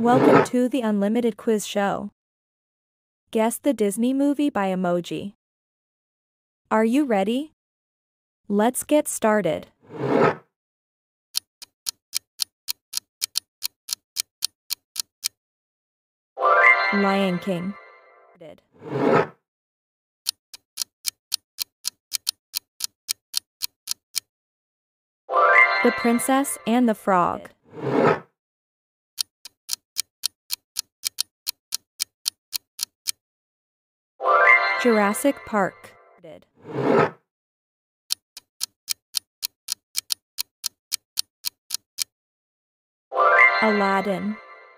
Welcome to the Unlimited Quiz Show. Guess the Disney movie by emoji. Are you ready? Let's get started. Lion King. The Princess and the Frog. Jurassic Park. Aladdin.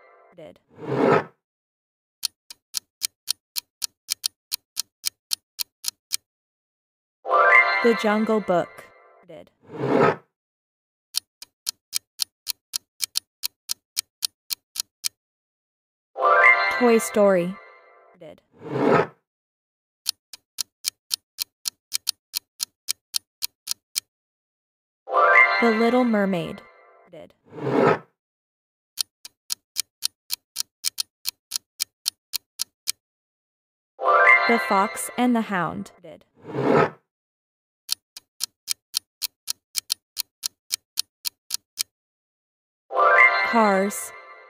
The Jungle Book. Toy Story. The Little Mermaid. The Fox and the Hound. Cars.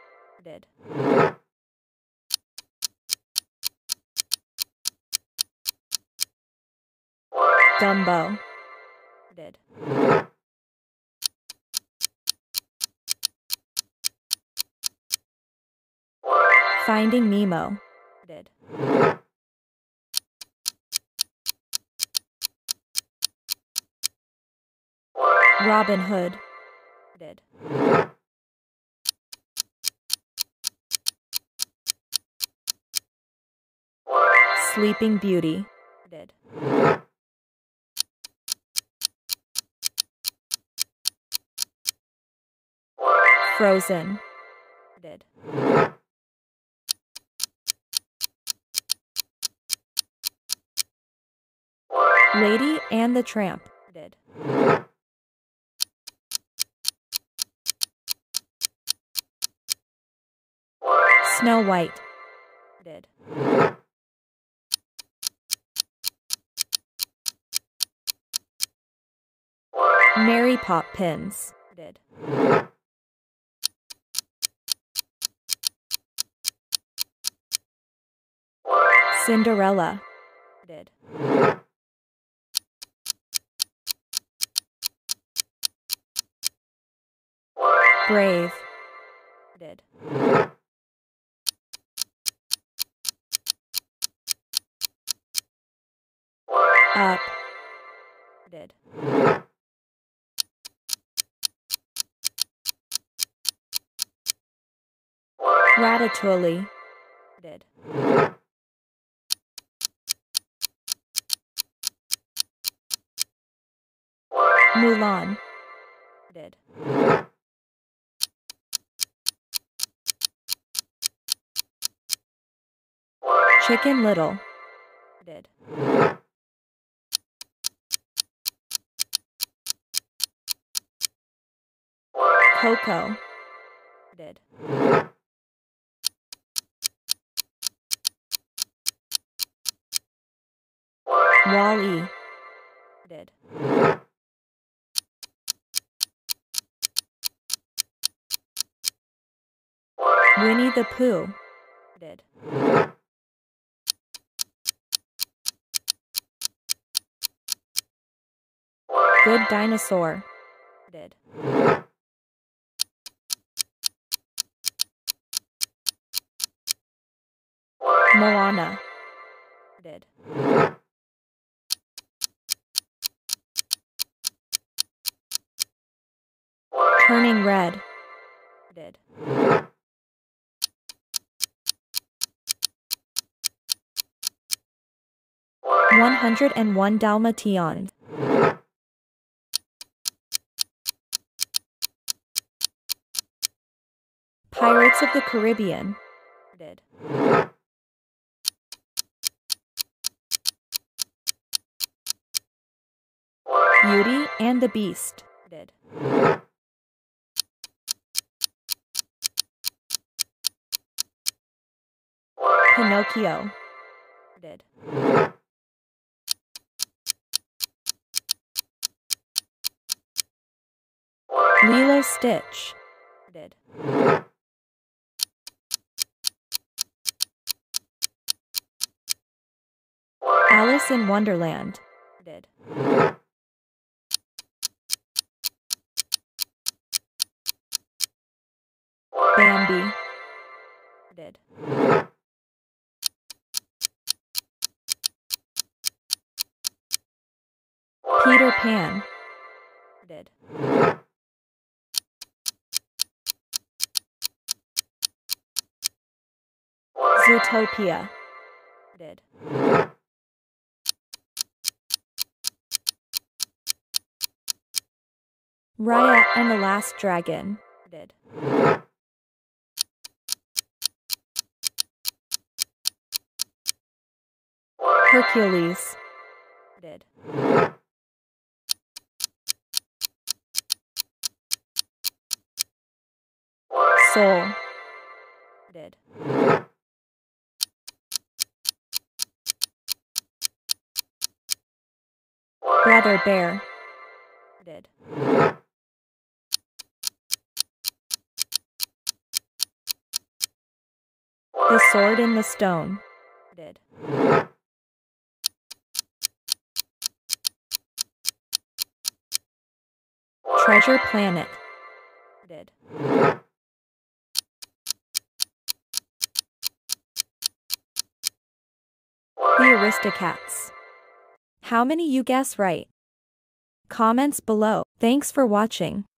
Dumbo. Finding Nemo. Robin Hood. Sleeping Beauty. Frozen. Lady and the Tramp. Snow White. Mary Poppins. Cinderella. Brave. Up. Ratatouille. Mulan. Chicken Little. Coco. Wall-E. Winnie the Pooh. Good Dinosaur. Moana. Turning Red. One 101 Dalmatians. Pirates of the Caribbean. Beauty and the Beast. Pinocchio. Lilo Stitch. Alice in Wonderland. Bambi. Peter Pan. Zootopia. Raya and the Last Dragon. Hercules. Soul. Brother Bear. The Sword in the Stone. Treasure Planet. The Aristocats. How many you guess right? Comments below. Thanks for watching.